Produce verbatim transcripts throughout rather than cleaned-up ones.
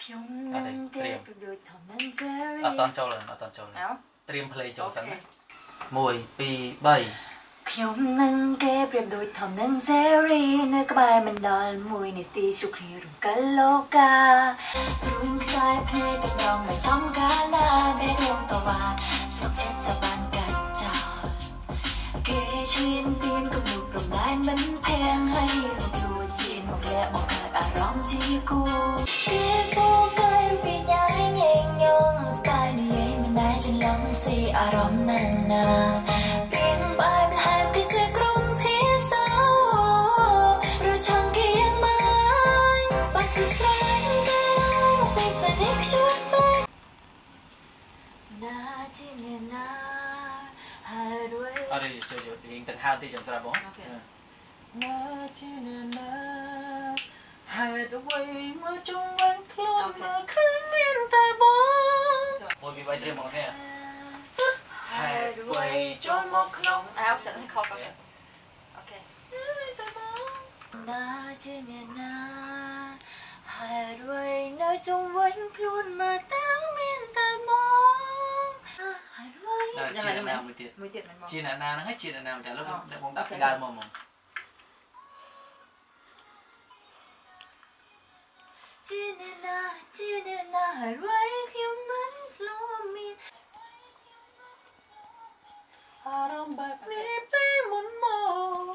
à đây trim ở toàn châu là ở toàn châu là trim play châu sẵn mùi pi bay ខ្ញុំនឹងគេប្រៀបដូចធំនឹង Jerry នៅក្បែរមិនដល់មួយនាទីជុកគ្នារំកិលលោកការួញខ្សែភ្នែកទឹកដងមិនចំកាលណាមេដងតវ៉ាសុខចិត្តសបានកាច់ចោលគេឈៀនទៀនគំនុប្រំដែនមិនផាំងឲ្យមកលួចហ៊ានមកលាក់មកកើតអារម្មណ៍ជាគូគេពូកាយរូបញ៉ាញញញងស្ទាយនិយាយមិនដែលច្រឡំស៊ីអារម្មណ៍ណាស់ណាពីងបាយមិនហែមគេជាក្រុមភាសារឆាំងគេយ៉ាងម៉េចបាត់ជាស្រឡាញ់គេឲ្យមកពេលស្នេហ៍ខ្ញុំបែណាជាអ្នកណាហើយរួយអរិយជួយជួយរៀងទាំងហៅទីចំស្រាប់បងណាជាអ្នកណាហើយរួយមើលជុំវិញខ្លួនមើលឃើញមានតែបងមួយពីបាយត្រៀមមកនេះហើយរួយចូលមកក្នុងអោចាក់ឲ្យខកអូខេតែបងណាជាអ្នកណាហើយរួយនៅជុំវិញខ្លួនមើលតាំងមានតែបងហើយរួយជាអ្នកណាមួយទៀតមួយទៀតមិនមកជាអ្នកណាហ្នឹងហើយជាអ្នកណាតែលោកបងដាក់ពីដើមមកមកជាអ្នកណាជាអ្នកណាហើយរួយខ្ញុំមិនធ្លាប់មានអារម្មណ៍បែបនេះពេលមុនមក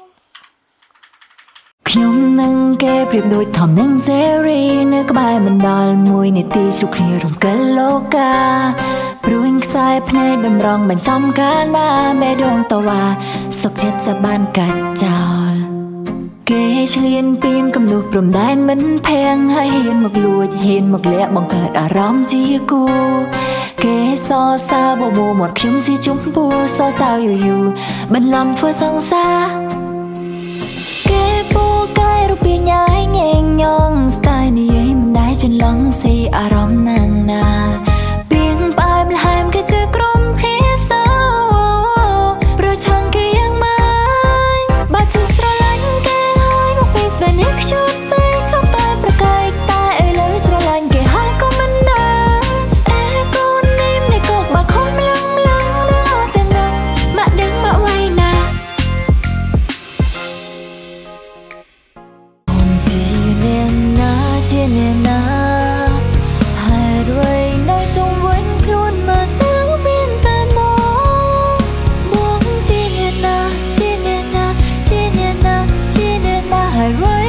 ខ្ញុំនឹងគេប្រៀបដូចធំនឹង Jerry នៅក្បែរមិនដល់មួយនាទីជុកគ្នារំកិលលោកកាព្រួយខ្សែភ្នែកតម្រង់បញ្ចំកាលណាបេះដូងតវ៉ាសុខចិត្តសបានកាច់ចោលគេឆ្លៀនពៀនគំនុះព្រំដែនមិនផាំងឲ្យហ៊ានមកលួចហ៊ានមកលាក់បង្កើតអារម្មណ៍ជាគូគេសរសើរបបោមាត់ខ្ញុំស៊ីជុំពូសរសើរយូរយូរបន្លំធ្វើសង្សារគេពូកាយរូបញ៉ាញញញងស្ទាយនិយាយមិនដែលច្រឡំស៊ីអារម្មណ៍ណាស់ណាពីងផ្អែមល្ហែមគេជាក្រុមភាសាប្រឆាំងគេយ៉ាងម៉េចបាត់ជាស្រឡាញ់គេហើយមកពេលស្នេហ៍ខ្ញុំបែកឈប់តែប្រកែកតែឥឡូវស្រឡាញ់គេហើយក៏មិនដែរអេកូននេះនេះក៏មកខំលឹងលឹងដល់អត់ទាំងនឹងមកដឹងមកໄວណាអូនជាអ្នកណាជាអ្នកណាហើយរួយនៅជុំវិញខ្លួនមកតាំងមានតែមកបងជាអ្នកណាជាអ្នកណាជាអ្នកណាជាអ្នកណាហើយរួយ